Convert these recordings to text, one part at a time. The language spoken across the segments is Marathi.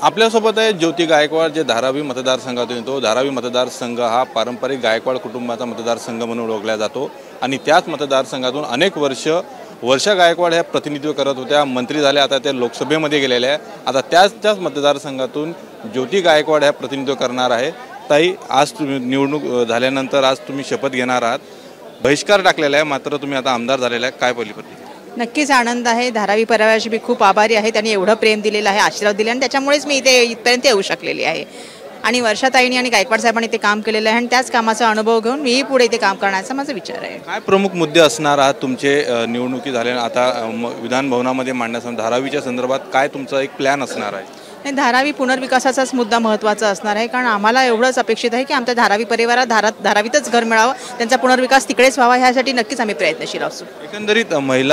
आपल्यासोबत आहे ज्योती गायकवाड, जे धारावी मतदारसंघातून येतो। धारावी मतदारसंघ हा पारंपरिक गायकवाड कुटुंबाचा मतदारसंघ म्हणून ओळखला जातो आणि त्याच मतदारसंघातून अनेक वर्षा गायकवाड ह्या प्रतिनिधित्व करत होत्या, मंत्री झाल्या, आता त्या लोकसभेमध्ये गेलेल्या आहे। आता त्याच मतदारसंघातून ज्योती गायकवाड ह्या प्रतिनिधित्व करणार आहे। ताई, आज निवडणूक झाल्यानंतर आज तुम्ही शपथ घेणार आहात, बहिष्कार टाकलेला आहे, मात्र तुम्ही आता आमदार झालेला आहे, काय पहिली प्रतिक्रिया? नक्कीच आनंद आहे। धारावी परिवाराची मी खूप आभारी आहे, त्यांनी एवढं प्रेम दिलेलं आहे, आशीर्वाद दिले आणि त्याच्यामुळेच मी इथपर्यंत येऊ शकलेली आहे। आणि वर्षाताईंनी आणि गायकवाड साहेबांनी ते काम केलेलं आहे आणि त्याच कामाचा अनुभव घेऊन मी पुढे ते काम करण्याचा माझा विचार आहे। काय प्रमुख मुद्दे असणार आहात तुमचे निवडणुकी झाल्या आता विधान भवनामध्ये मांडण्यासाठी धारावीच्या संदर्भात काय तुमचा एक प्लॅन असणार आहे? नाही, धारावी पुनर्विकासाचाच मुद्दा महत्त्वाचा असणार आहे, कारण आम्हाला एवढंच अपेक्षित आहे की आमच्या धारावी परिवारात धारावीतच घर मिळावं, त्यांचा पुनर्विकास तिकडेच व्हावा, ह्यासाठी नक्कीच आम्ही प्रयत्नशील असू। एकंदरीत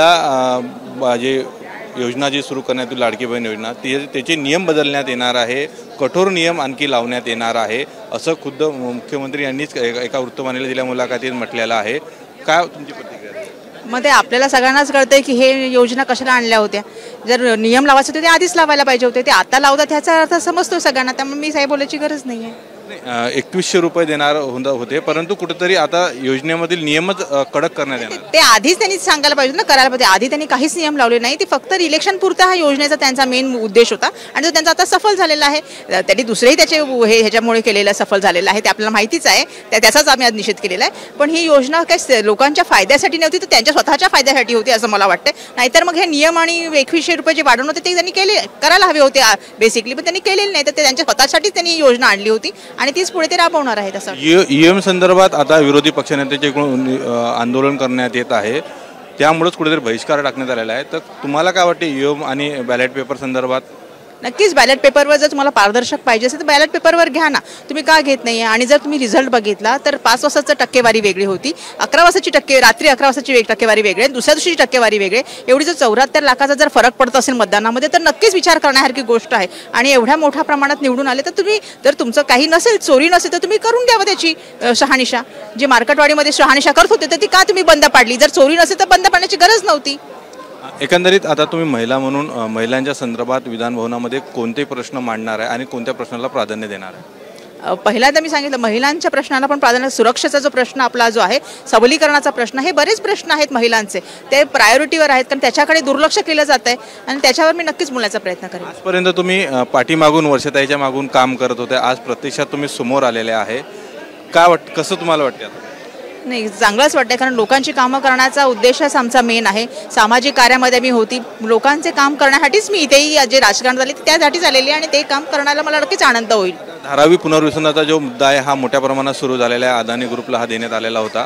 महिला जे योजना जी सुरू करण्यात येईल, लाडकी बहीण योजना, त्याचे नियम बदलण्यात येणार आहे, कठोर नियम आणखी लावण्यात येणार आहे, असं खुद्द मुख्यमंत्री यांनीच एका वृत्तवाहिनीला दिलेल्या मुलाखतीत म्हटलेलं आहे। काय तुमची प्रतिक्रिया? मध्ये आपल्याला सगळ्यांनाच कळतंय की हे योजना कशाला आणल्या होत्या। जर नियम लावायचे होते ते आधीच लावायला पाहिजे होते, ते आता लावतात ह्याचा अर्थ समजतो सगळ्यांना, त्यामुळे मी साहेब बोलायची गरज नाही आहे। 2100 रुपये देणार होते, परंतु कुठेतरी आता योजनेमधील नियमच कडक करण्यात येणार, ते आधीच त्यांनी सांगायला पाहिजे ना, करायला पाहिजे। आधी त्यांनी काहीच नियम लावले नाही, ते फक्त इलेक्शन पुरता हा योजनेचा त्यांचा मेन उद्देश होता आणि तो त्यांचा आता सफल झालेला आहे। त्यांनी दुसरेही त्याचे ह्याच्यामुळे केलेलं सफल झालेलं आहे, ते आपल्याला माहितीच आहे, त्याचाच आम्ही आज निषेध केलेला आहे। पण ही योजना काही लोकांच्या फायद्यासाठी नव्हती, तर त्यांच्या स्वतःच्या फायद्यासाठी होती असं मला वाटतं। नाहीतर मग हे नियम आणि 2100 रुपये जे वाढवून होते ते त्यांनी करायला हवे होते बेसिकली, पण त्यांनी केलेले नाही, तर ते त्यांच्या स्वतःसाठीच त्यांनी योजना आणली होती आणि तीच पुढे ते राबवणार आहेत। असं ईएम संदर्भात आता विरोधी पक्षनेत्याकडून आंदोलन करण्यात येत आहे, त्यामुळेच कुठेतरी बहिष्कार टाकण्यात आलेला आहे। तर तुम्हाला काय वाटते ईएम आणि बॅलेट पेपर संदर्भात? नक्कीच बॅलेट पेपरवर जर तुम्हाला पारदर्शक पाहिजे असेल तर बॅलेट पेपरवर घ्या ना, तुम्ही का घेत नाही? आणि जर तुम्ही रिझल्ट बघितला तर 5 वाजताची टक्केवारी वेगळी होती, 11 वाजताची रात्री 11 वाजताची टक्केवारी वेगळी, दुसऱ्या दिवशीची टक्केवारी वेगळी, एवढी जर 74 लाखाचा जर फरक पडत असेल मतदानामध्ये तर नक्कीच विचार करण्यासारखी गोष्ट आहे। आणि एवढ्या मोठ्या प्रमाणात निवडून आले तर तुम्ही, जर तुमचं काही नसेल, चोरी नसेल, तर तुम्ही करून द्यावं त्याची शहानिशा। जे मार्केटवाडीमध्ये शहानिशा करत होते तर ती का तुम्ही बंद पाडली? जर चोरी नसेल तर बंद पाडण्याची गरज नव्हती। एकंदरीत आता तुम्ही महिला म्हणून महिलांच्या संदर्भात विधान भवनामध्ये कोणते प्रश्न मांडणार आहे आणि कोणत्या प्रश्नाला प्राधान्य देणार आहे? पहिल्यांदा मी सांगितलं महिलांच्या प्रश्नाला पण प्राधान्य, सुरक्षेचा जो प्रश्न आपला जो आहे, सबलीकरणाचा प्रश्न, हे बरेच प्रश्न आहेत महिलांचे, ते प्रायोरिटीवर आहेत, कारण त्याच्याकडे दुर्लक्ष केलं जात आहे आणि त्याच्यावर मी नक्कीच बोलण्याचा प्रयत्न करेन। आजपर्यंत तुम्ही पाठीमागून वर्षाताईच्या मागून काम करत होते, आज प्रत्यक्षात तुम्ही समोर आलेले आहे, काय कसं तुम्हाला वाटतं? नाही, चांगलंच वाटतं, कारण लोकांची कामं करण्याचा उद्देशच आमचा मेन आहे। सामाजिक कार्यामध्ये मी होती, लोकांचे काम करण्यासाठीच मी इथेही जे राजकारण झाले त्यासाठीच आलेली आणि ते काम करण्याला मला नक्कीच आनंद होईल। धारावी पुनर्वसनाचा जो मुद्दा आहे हा मोठ्या प्रमाणात सुरू झालेला आहे, अदानी ग्रुपला हा देण्यात आलेला होता,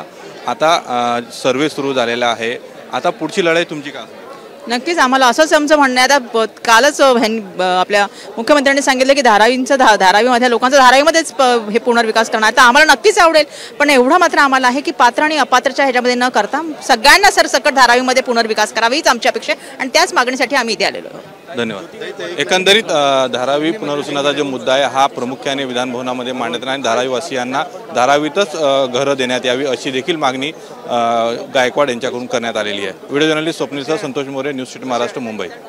आता सर्वे सुरू झालेला आहे, आता पुढची लढाई तुमची का? नक्कीच आम्हाला असंच आमचं म्हणणं आहे। आता कालच आपल्या मुख्यमंत्र्यांनी सांगितलं की धारावीमध्ये लोकांचा धारावीमध्येच हे पुनर्विकास करणार, तर आम्हाला नक्कीच आवडेल, पण एवढं मात्र आम्हाला आहे की पात्र आणि अपात्रच्या ह्याच्यामध्ये न करता सगळ्यांना सरसकट धारावीमध्ये पुनर्विकास करावा हीच आमची अपेक्षा आणि त्याच मागणीसाठी आम्ही इथे आलेलो आहोत। धन्यवाद। एकंदरीत धारावी पुनर्वसनाचा जो मुद्दा आहे हा प्रामुख्याने विधान भवनामध्ये मांडण्यात येणार आणि धारावीवासियांना धारावीतच घरं देण्यात यावी अशी देखील मागणी गायकवाड यांच्याकडून करण्यात आलेली आहे। Video journalist Swapnil sir, Santosh More, news city Maharashtra, Mumbai.